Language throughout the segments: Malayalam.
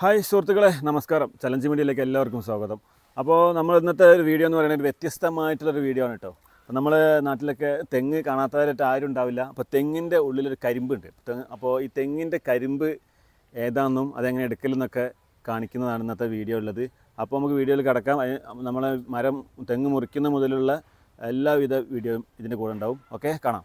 ഹായ് സുഹൃത്തുക്കളെ, നമസ്കാരം. ചലഞ്ച് മീഡിയയിലേക്ക് എല്ലാവർക്കും സ്വാഗതം. അപ്പോൾ നമ്മൾ ഇന്നത്തെ ഒരു വീഡിയോ എന്ന് പറയുന്നത് വ്യത്യസ്തമായിട്ടുള്ളൊരു വീഡിയോ ആണ് കേട്ടോ. അപ്പോൾ നമ്മുടെ നാട്ടിലൊക്കെ തെങ്ങ് കാണാത്തവരായിട്ട് ആരും ഉണ്ടാവില്ല. അപ്പോൾ തെങ്ങിൻ്റെ ഉള്ളിലൊരു കരിമ്പുണ്ട്. അപ്പോൾ ഈ തെങ്ങിൻ്റെ കരിമ്പ് ഏതാണെന്നും അതെങ്ങനെ എടുക്കലെന്നൊക്കെ കാണിക്കുന്നതാണ് ഇന്നത്തെ വീഡിയോ ഉള്ളത്. അപ്പോൾ നമുക്ക് വീഡിയോയിൽ കിടക്കാം. നമ്മളെ തെങ്ങ് മുറിക്കുന്ന മുതലുള്ള എല്ലാവിധ വീഡിയോയും ഇതിൻ്റെ കൂടെ ഉണ്ടാവും. ഓക്കെ, കാണാം.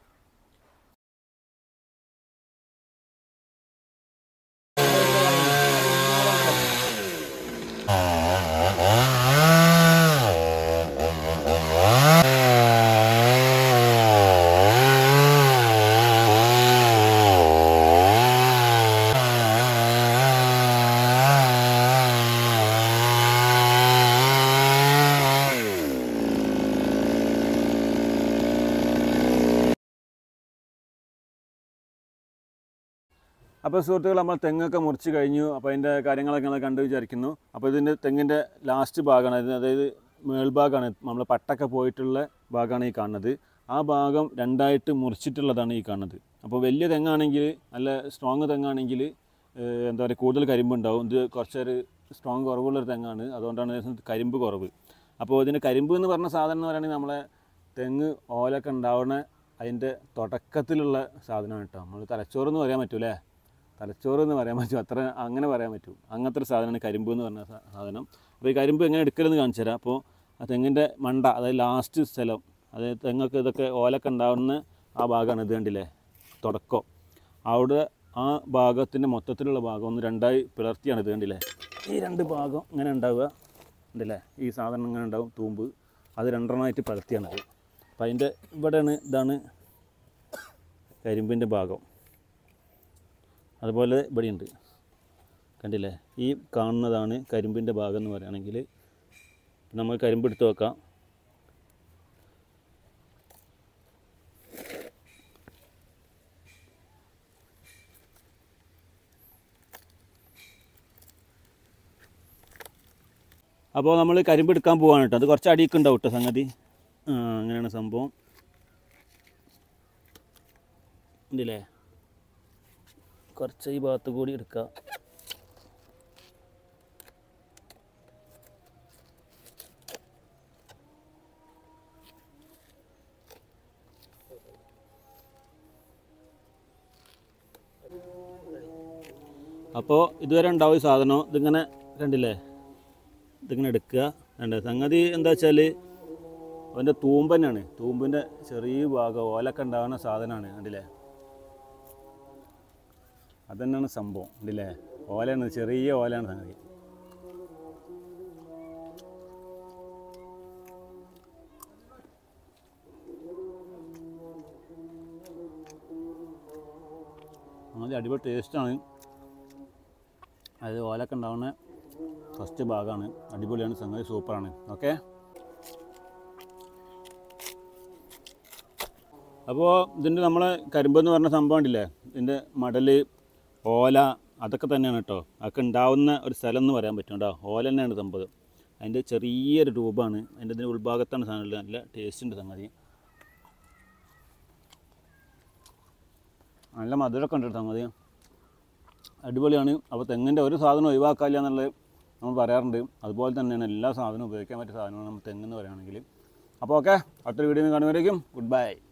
അപ്പോൾ സുഹൃത്തുക്കൾ, നമ്മൾ തെങ്ങൊക്കെ മുറിച്ച് കഴിഞ്ഞു. അപ്പോൾ അതിൻ്റെ കാര്യങ്ങളൊക്കെ നമ്മൾ കണ്ടു വിചാരിക്കുന്നു. അപ്പോൾ ഇതിൻ്റെ തെങ്ങിൻ്റെ ലാസ്റ്റ് ഭാഗമാണ്, അതായത് മേൽഭാഗമാണ്, നമ്മൾ പട്ടൊക്കെ പോയിട്ടുള്ള ഭാഗമാണ് ഈ കാണുന്നത്. ആ ഭാഗം രണ്ടായിട്ട് മുറിച്ചിട്ടുള്ളതാണ് ഈ കാണുന്നത്. അപ്പോൾ വലിയ തെങ്ങാണെങ്കിൽ, നല്ല സ്ട്രോങ് തെങ്ങാണെങ്കിൽ എന്താ പറയുക, കൂടുതൽ കരിമ്പുണ്ടാവും. ഇത് കുറച്ചൊരു സ്ട്രോങ് കുറവുള്ളൊരു തെങ്ങാണ്, അതുകൊണ്ടാണ് കരിമ്പ് കുറവ്. അപ്പോൾ ഇതിൻ്റെ കരിമ്പ് എന്ന് പറഞ്ഞ സാധനം എന്ന് പറയുകയാണെങ്കിൽ നമ്മളെ തെങ്ങ് ഓലൊക്കെ ഉണ്ടാവുന്ന അതിൻ്റെ തുടക്കത്തിലുള്ള സാധനമാണ് കേട്ടോ. നമ്മൾ തലച്ചോറെന്ന് പറയാൻ പറ്റൂലേ, തലച്ചോറ് എന്ന് പറയാൻ പറ്റും, അങ്ങനെ പറയാൻ പറ്റും. അങ്ങനത്തെ ഒരു സാധനമാണ് കരിമ്പ് എന്ന് പറഞ്ഞ സാധനം. അപ്പോൾ ഈ കരിമ്പ് എങ്ങനെ എടുക്കലെന്ന് കാണിച്ചു തരാം. അപ്പോൾ ആ തെങ്ങിൻ്റെ മണ്ട, അതായത് ലാസ്റ്റ് സ്ഥലം, അതായത് തെങ്ങൊക്കെ ഇതൊക്കെ ഓലൊക്കെ ഉണ്ടാവുന്ന ആ ഭാഗമാണ്. ഇത് കണ്ടില്ലേ, തുടക്കം. അവിടെ ആ ഭാഗത്തിൻ്റെ മൊത്തത്തിലുള്ള ഭാഗം ഒന്ന് രണ്ടായി പിളർത്തിയാണ്. ഇത് കണ്ടില്ലേ, ഈ രണ്ട് ഭാഗം ഇങ്ങനെ ഉണ്ടാവുക ഉണ്ടല്ലേ, ഈ സാധനം ഇങ്ങനെ ഉണ്ടാവും, തൂമ്പ്. അത് രണ്ടെണ്ണമായിട്ട് പിളർത്തിയാണത്. അപ്പോൾ അതിൻ്റെ ഇവിടെയാണ്, ഇതാണ് കരിമ്പിൻ്റെ ഭാഗം. അതുപോലെ ഇവിടെയുണ്ട്, കണ്ടില്ലേ, ഈ കാണുന്നതാണ് കരിമ്പിൻ്റെ ഭാഗം എന്ന് പറയുകയാണെങ്കിൽ. നമ്മൾ കരിമ്പ് എടുത്ത് വെക്കാം. അപ്പോൾ നമ്മൾ കരിമ്പ് എടുക്കാൻ പോവാണ് കേട്ടോ. അത് കുറച്ച് അടിയൊക്കെ ഉണ്ടാവും കേട്ടോ സംഗതി. അങ്ങനെയാണ് സംഭവം. ഉണ്ടല്ലേ, കുറച്ച് ഈ ഭാഗത്ത് കൂടി എടുക്കാം. അപ്പോൾ ഇതുവരെ ഉണ്ടാവും ഈ സാധനം. ഇതിങ്ങനെ കണ്ടില്ലേ, ഇതിങ്ങനെ എടുക്കുക. സംഗതി എന്താ വെച്ചാൽ അതിൻ്റെ തൂമ്പ് തന്നെയാണ്, തൂമ്പിൻ്റെ ചെറിയ ഭാഗം ഓലൊക്കെ ഉണ്ടാകുന്ന സാധനമാണ്. കണ്ടില്ലേ, അതുതന്നെയാണ് സംഭവം. ഉണ്ടല്ലേ, ഓലയാണ്, ചെറിയ ഓലയാണ് സംഗതി. അത് അടിപൊളി ടേസ്റ്റാണ്. അത് ഓലൊക്കെ ഉണ്ടാവുന്ന ഫസ്റ്റ് ഭാഗമാണ്. അടിപൊളിയാണ് സംഗതി, സൂപ്പറാണ്. ഓക്കെ, അപ്പോൾ ഇതിൻ്റെ നമ്മളെ കരിമ്പെന്ന് പറഞ്ഞ സംഭവം ഉണ്ടല്ലേ, ഇതിൻ്റെ മടൽ, ഓല, അതൊക്കെ തന്നെയാണ് കേട്ടോ. അതൊക്കെ ഉണ്ടാവുന്ന ഒരു സ്ഥലം എന്ന് പറയാൻ പറ്റും കേട്ടോ. ഓല തന്നെയാണ് സംഭവം. അതിൻ്റെ ചെറിയൊരു രൂപമാണ്, അതിൻ്റെ ഇതിൻ്റെ ഉൾഭാഗത്താണ് സാധനം. നല്ല ടേസ്റ്റുണ്ട് സംഗതി, നല്ല മധുരമൊക്കെ ഉണ്ട് സംഗതി, അടിപൊളിയാണ്. അപ്പോൾ തെങ്ങിൻ്റെ ഒരു സാധനം ഒഴിവാക്കാനില്ല എന്നുള്ളത് നമ്മൾ പറയാറുണ്ട്. അതുപോലെ തന്നെയാണ് എല്ലാ സാധനവും ഉപയോഗിക്കാൻ പറ്റിയ സാധനമാണ് നമ്മൾ തെങ്ങെന്ന് പറയുകയാണെങ്കിൽ. അപ്പോൾ ഓക്കെ, അടുത്തൊരു വീഡിയോ കാണുമ്പോഴേക്കും ഗുഡ് ബൈ.